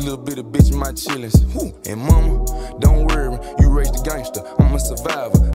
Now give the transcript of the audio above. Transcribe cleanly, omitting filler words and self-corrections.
little bit of bitch in my chillings. And mama, don't worry, you raised a gangster. I'm a survivor.